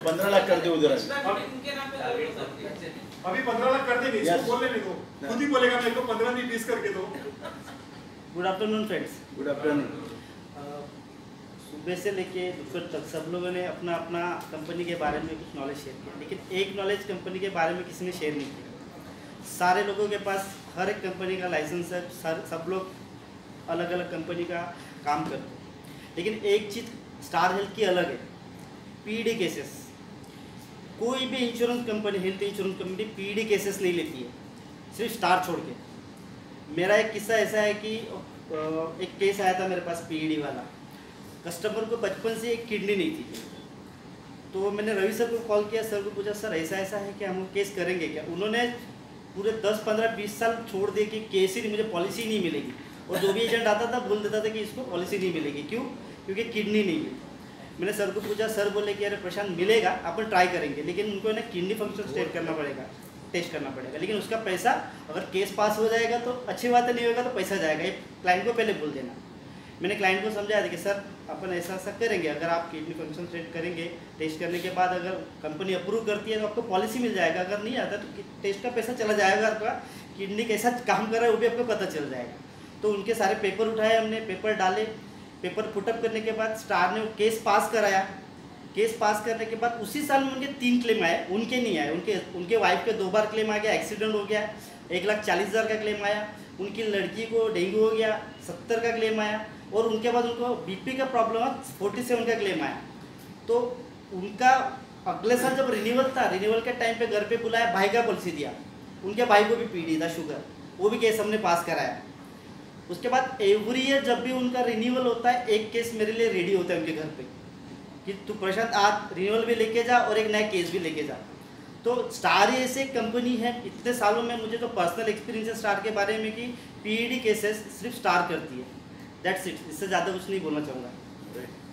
15 लाख कर दे उधर अभी 15 लाख कर देंगे, इसको बोलने नहीं दो, खुद ही बोलेगा मेरे को 15 नहीं 20 करके दो। Good afternoon friends. Good afternoon. सुबह से लेके दोपहर तक सब लोगों ने अपना अपना कंपनी के बारे में कुछ नॉलेज शेयर किया, लेकिन एक नॉलेज कंपनी के बारे में किसी ने शेयर नहीं किया। सारे लोगों के पास हर एक कंपनी का लाइसेंस है, सब लोग अलग अलग कंपनी का काम करते हैं, लेकिन एक चीज़ स्टार हेल्थ की अलग है, पीडी केसेस। कोई भी insurance company, health insurance company PD cases नहीं लेती है, सिर्फ स्टार छोड़ के। मेरा एक किस्सा ऐसा है कि एक केस आया था मेरे पास पीडी वाला। कस्टमर को बचपन से एक किडनी नहीं थी, तो मैंने रवि सर को कॉल किया, सर को पूछा सर ऐसा ऐसा है कि हम केस करेंगे क्या। उन्होंने पूरे 10, 15, 20 साल छोड़ दिए कि केस ही नहीं, मुझे पॉलिसी नहीं मिलेगी। और जो भी एजेंट आता था बोल देता था कि इसको पॉलिसी नहीं मिलेगी। क्यों? क्योंकि किडनी नहीं मिली। मैंने सर को पूछा, सर बोले कि अरे प्रशांत मिलेगा, अपन ट्राई करेंगे, लेकिन उनको ना किडनी फंक्शन टेस्ट करना पड़ेगा, लेकिन उसका पैसा, अगर केस पास हो जाएगा तो अच्छी बात है, नहीं होगा तो पैसा जाएगा, ये क्लाइंट को पहले बोल देना। मैंने क्लाइंट को समझाया था कि सर अपन ऐसा ऐसा करेंगे, अगर आप किडनी फंक्शन सेट करेंगे, टेस्ट करने के बाद अगर कंपनी अप्रूव करती है तो आपको पॉलिसी मिल जाएगा, अगर नहीं आता तो टेस्ट का पैसा चला जाएगा, आपका किडनी कैसा काम कर रहा है वो भी आपको पता चल जाएगा। तो उनके सारे पेपर उठाए हमने, पेपर डाले, पेपर पुटअप करने के बाद स्टार ने केस पास कराया। केस पास करने के बाद उसी साल में उनके 3 क्लेम आए, उनके नहीं आए, उनके वाइफ के 2 बार क्लेम आ गया, एक्सीडेंट हो गया, 1,40,000 का क्लेम आया, उनकी लड़की को डेंगू हो गया, 70 का क्लेम आया, और उनके बाद उनको बीपी का प्रॉब्लम है, 47 का क्लेम आया। तो उनका अगले साल जब रिन्यूअल था, रिन्यूअल के टाइम पे घर पे बुलाया, भाई का पॉलिसी दिया, उनके भाई को भी पीडी था, शुगर, वो भी केस हमने पास कराया। उसके बाद एवरी ईयर जब भी उनका रिन्यूअल होता है, एक केस मेरे लिए रेडी होता है उनके घर पे कि तू प्रशांत आज रिन्यूअल भी लेके जा और एक नया केस भी लेके जा। तो स्टार ही ऐसे कंपनी है, इतने सालों में मुझे तो पर्सनल एक्सपीरियंस है स्टार के बारे में कि पीडी केसेस सिर्फ स्टार करती है, दैट्स इट, इससे ज़्यादा कुछ नहीं बोलना चाहूँगा।